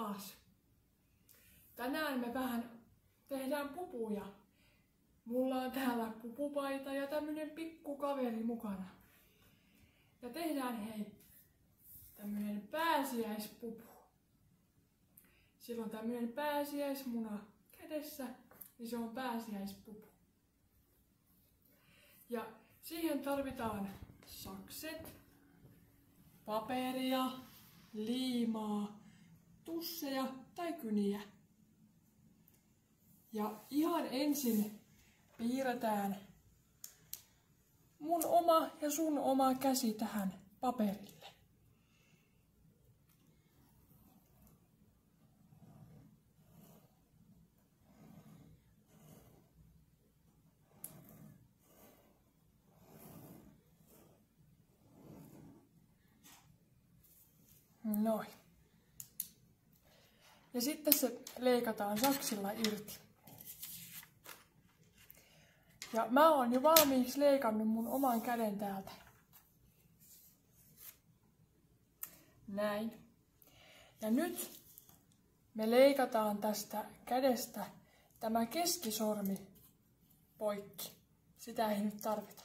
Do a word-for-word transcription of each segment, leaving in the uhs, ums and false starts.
taas. Tänään me vähän tehdään pupuja. Mulla on täällä pupupaita ja tämmönen pikku kaveri mukana. Ja tehdään hei tämmönen pääsiäispupu. Sillä on tämmönen pääsiäismuna kädessä, niin se on pääsiäispupu. Ja siihen tarvitaan sakset, paperia, liimaa, tusseja tai kyniä. Ja ihan ensin piirretään mun oma ja sun oma käsi tähän paperille. Noin. Ja sitten se leikataan saksilla irti. Ja mä oon jo valmiiksi leikannut mun oman käden täältä. Näin. Ja nyt me leikataan tästä kädestä tämä keskisormi poikki. Sitä ei nyt tarvita.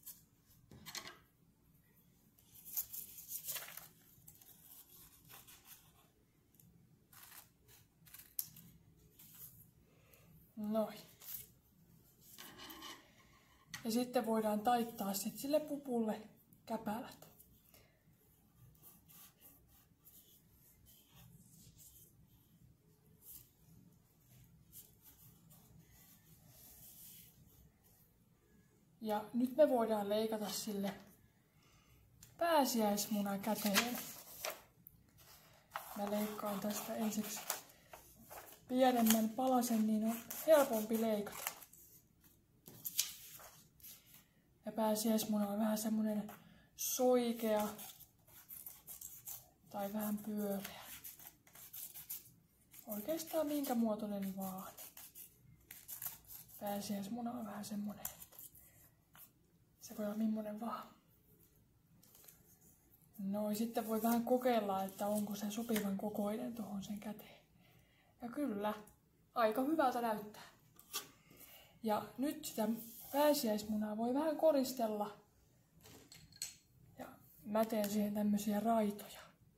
Noin. Ja sitten voidaan taittaa sit sille pupulle käpälät. Ja nyt me voidaan leikata sille pääsiäismuna käteen. Mä leikkaan tästä ensiksi pienemmän palasen, niin on helpompi leikata. Ja pääsiäismuna on vähän semmonen soikea tai vähän pyöreä. Oikeastaan minkä muotoinen vaan. Pääsiäismuna on vähän semmonen, että se voi olla millainen vaan. No sitten voi vähän kokeilla, että onko se sopivan kokoinen tuohon sen käteen. Ja kyllä, aika hyvältä näyttää. Ja nyt sitä pääsiäismunaa voi vähän koristella. Ja mä teen siihen tämmöisiä raitoja.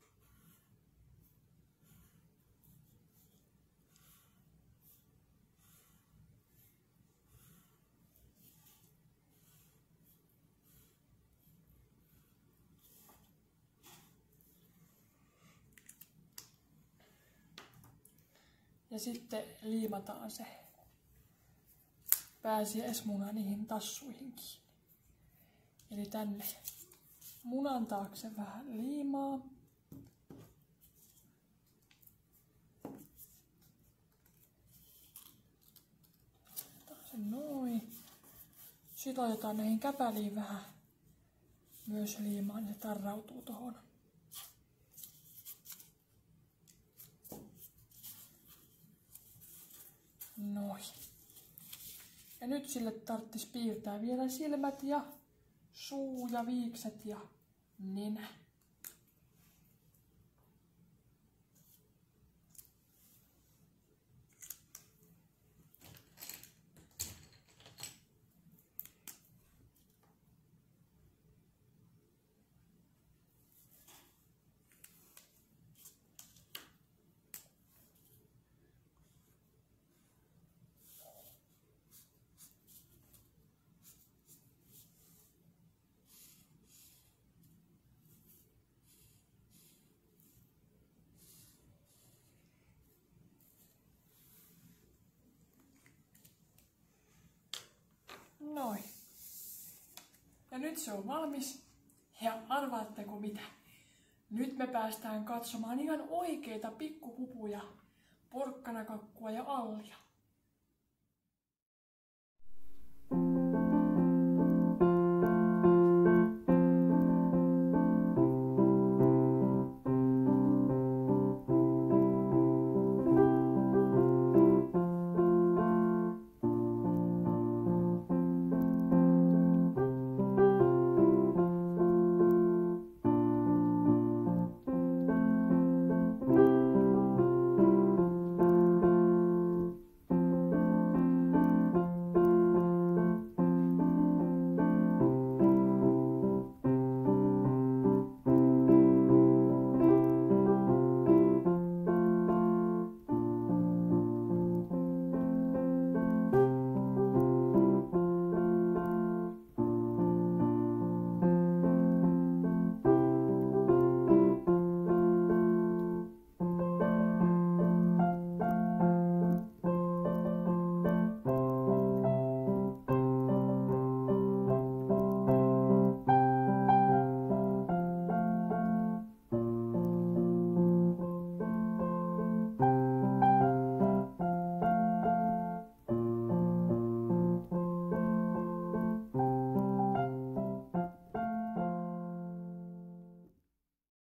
Ja sitten liimataan se pääsiäismuna niihin tassuihin kiinni. Eli tänne munan taakse vähän liimaa. Otetaan se noin. Sitten laitetaan näihin käpäliin vähän myös liimaa, niin se tarrautuu tohon. Noin. Ja nyt sille tarvitsisi piirtää vielä silmät ja suu ja viikset ja nenä. Noin. Ja nyt se on valmis. Ja arvaatteko mitä? Nyt me päästään katsomaan ihan oikeita pikkupupuja, porkkanakakkua ja allia.